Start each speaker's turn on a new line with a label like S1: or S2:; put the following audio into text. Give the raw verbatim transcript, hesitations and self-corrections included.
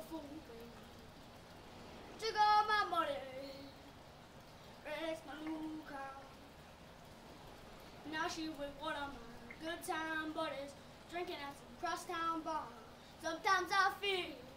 S1: fool. Took all my money, raised my new car. Now she with one of my good time buddies, drinking at some crosstown bar. Sometimes I feel